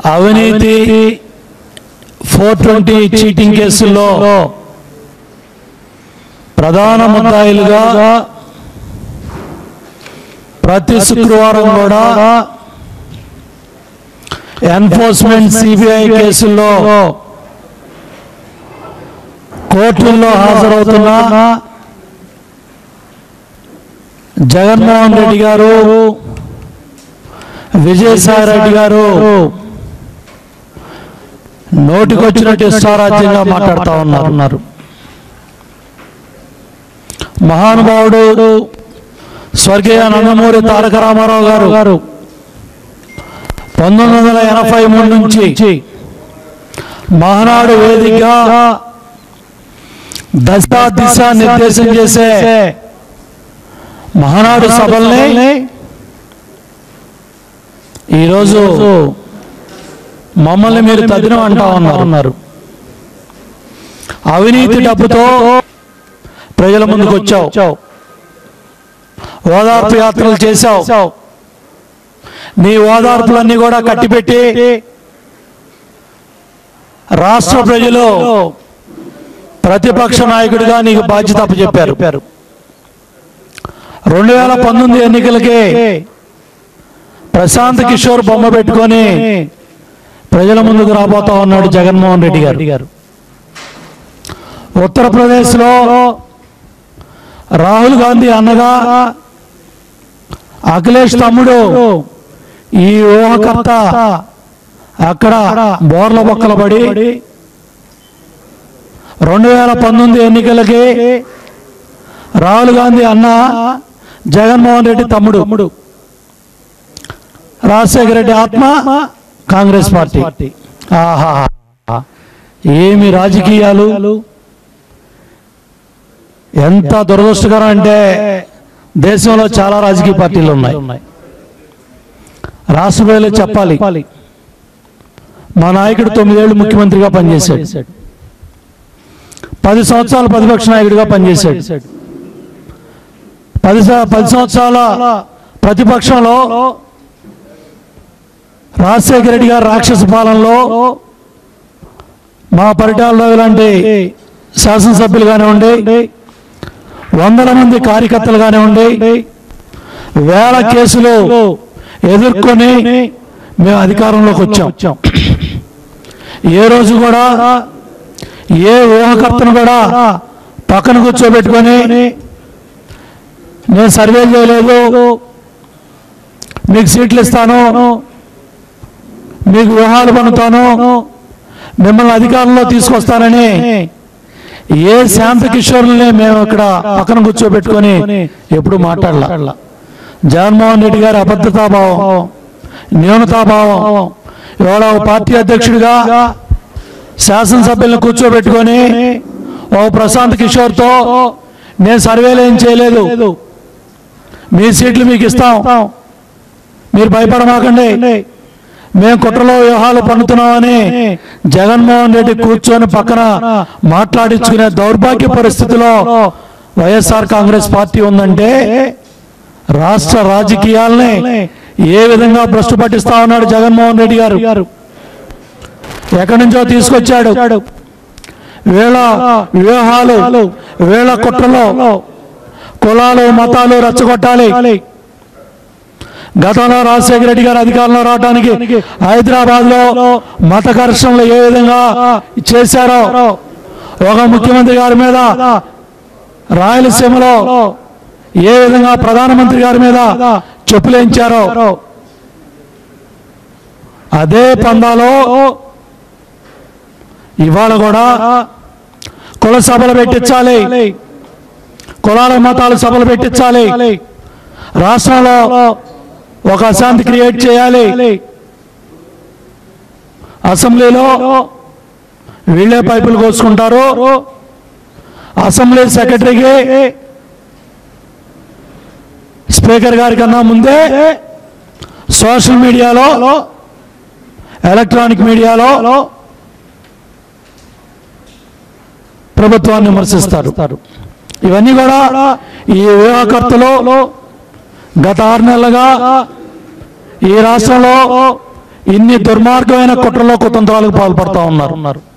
అవినీతి 420 చీటింగ్ కేసుల్లో ప్రధాన ముద్దాయిలుగా ప్రతి శుక్రవారం కూడా ఎన్ఫోర్స్మెంట్ సిబిఐ కేసుల్లో కోర్టుల్లో హాజరవుతున్న జగన్మోహన్ రెడ్డి గారు, విజయసాయి రెడ్డి గారు నోటికొచ్చినట్టు ఇష్టారాజ్యంగా మాట్లాడుతూ ఉన్నారు. మహానుభావుడు స్వర్గీయ నందమూరి తారక రామారావు గారు 1983 నుంచి మహానాడు వేదికగా దిశ నిర్దేశం చేసే మహానాడు సభల్ని ఈరోజు మమ్మల్ని మీరు తదినం అంటా ఉన్నారు. అవినీతి డబ్బుతో ప్రజల ముందుకు వచ్చావు, ఓదార్పు యాత్రలు చేశావు. నీ ఓదార్పులన్నీ కూడా కట్టిపెట్టి రాష్ట్ర ప్రజలు ప్రతిపక్ష నాయకుడిగా నీకు బాధ్యత అప్పచెప్పారు. 2019 ఎన్నికలకి ప్రశాంత్ కిషోర్ బొమ్మ పెట్టుకొని ప్రజల ముందుకు రాబోతా ఉన్నాడు జగన్మోహన్ రెడ్డి గారు. ఉత్తరప్రదేశ్లో రాహుల్ గాంధీ అన్నగా అఖిలేష్ తమ్ముడు ఈ ఊహకర్త అక్కడ బోర్ల బొక్కల పడి 2019 ఎన్నికలకి రాహుల్ గాంధీ అన్న, జగన్మోహన్ రెడ్డి తమ్ముడు, రాజశేఖర రెడ్డి ఆత్మ, కాంగ్రెస్ పార్టీ. ఆహా, ఏమి రాజకీయాలు! ఎంత దురదృష్టకరం అంటే దేశంలో చాలా రాజకీయ పార్టీలు ఉన్నాయి. రాష్ట్ర ప్రజలు చెప్పాలి, మా నాయకుడు 9 ఏళ్ళు ముఖ్యమంత్రిగా పనిచేశాడు, 10 సంవత్సరాలు ప్రతిపక్ష నాయకుడిగా పనిచేశాడు. 10 సంవత్సరాల ప్రతిపక్షంలో రాజశేఖర రెడ్డి గారి రాక్షస పాలనలో మా పరిటాల లాంటి శాసనసభ్యులు కానివ్వండి, వందల మంది కార్యకర్తలు కానివ్వండి, వేల కేసులు ఎదుర్కొని మేము అధికారంలోకి వచ్చాం. ఏ రోజు కూడా ఏ ఊహకర్తను కూడా పక్కన కూర్చోబెట్టుకొని నేను సర్వేలు చేయలేదు, మీకు సీట్లు ఇస్తాను, మీకు వ్యూహాలు పన్నుతాను, మిమ్మల్ని అధికారంలో తీసుకొస్తానని ఏ శాంత కిషోర్ని మేము ఇక్కడ పక్కన కూర్చోబెట్టుకొని ఎప్పుడు మాట్లాడాల. జగన్మోహన్ రెడ్డి గారి అబద్ధతాభావం, న్యూనతాభావం, ఇవాళ పార్టీ అధ్యక్షుడిగా శాసనసభ్యులను కూర్చోబెట్టుకొని ఓ ప్రశాంత్ కిషోర్తో నేను సర్వేలు ఏం చేయలేదు, మీ సీట్లు మీకు ఇస్తాం, మీరు భయపడమాకండి, మేము కుట్రలో వ్యూహాలు పన్నుతున్నామని జగన్మోహన్ రెడ్డి కూర్చొని పక్కన మాట్లాడించుకునే దౌర్భాగ్య పరిస్థితిలో వైఎస్ఆర్ కాంగ్రెస్ పార్టీ ఉందంటే రాష్ట్ర రాజకీయాల్ని ఏ విధంగా భ్రష్టు పట్టిస్తా ఉన్నాడు జగన్మోహన్ రెడ్డి గారు. ఎక్కడి నుంచో తీసుకొచ్చాడు. వీళ్ళ వ్యూహాలు, వీళ్ళ కుట్రలో కులాలు మతాలు రెచ్చగొట్టాలి. గతంలో రాజశేఖర రెడ్డి గారు అధికారంలో రావడానికి హైదరాబాద్ లో మత ఘర్షణలు ఏ విధంగా చేశారో, ఒక ముఖ్యమంత్రి గారి మీద రాయలసీమలో ఏ విధంగా ప్రధానమంత్రి గారి మీద చెప్పులేంచారో, అదే పందాలో ఇవాళ కూడా కుల సభలు పెట్టించాలి, కులాల మతాల సభలు పెట్టించాలి, రాష్ట్రంలో ఒక అశాంతి క్రియేట్ చేయాలి. అసెంబ్లీలో వీళ్ళే పైపులు కోసుకుంటారు. అసెంబ్లీ సెక్రటరీకి స్పీకర్ గారి కన్నా ముందే సోషల్ మీడియాలో, ఎలక్ట్రానిక్ మీడియాలో ప్రభుత్వాన్ని విమర్శిస్తారు. ఇవన్నీ కూడా ఈ వ్యూహకర్తలు గత 6 నెలలుగా ఈ రాష్ట్రంలో ఇన్ని దుర్మార్గమైన కుట్రలో కుతంత్రాలకు పాల్పడతా ఉన్నారు.